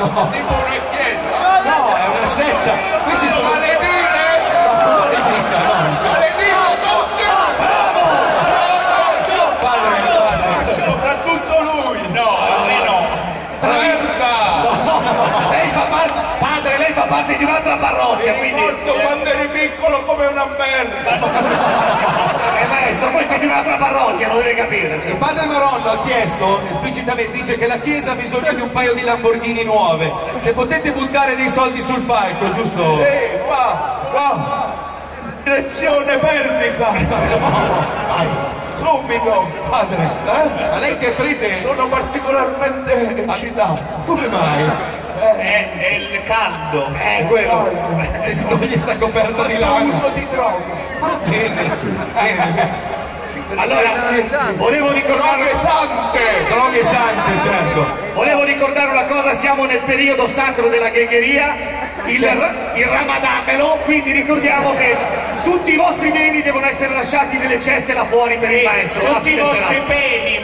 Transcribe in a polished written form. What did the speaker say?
tipo una chiesa. No, è una setta. Questi sono Maledire! Maledire tutti! padre. Soprattutto lui! No, a me no! Merda! Padre, lei fa parte di un'altra parrocchia, Mi quindi... ricordo quando eri piccolo come una merda! maestro, questa è di un'altra parrocchia, lo deve capire. Il padre Marollo ha chiesto, esplicitamente dice che la chiesa ha bisogno di un paio di Lamborghini nuove. Se potete buttare dei soldi sul palco, giusto? Qua! Direzione pelvica! Subito! Padre, ma lei che è prete? Sono particolarmente eccitato. Come mai? È il caldo. Quello. Se si toglie sta coperta di Faccio lana. uso di droga. Bene. Allora, volevo ricordare... Droghe sante, certo. Volevo ricordare una cosa, siamo nel periodo sacro della ghegheria, il Ramadamelo, quindi ricordiamo che tutti i vostri beni devono essere lasciati nelle ceste là fuori per il maestro. Tutti i vostri beni,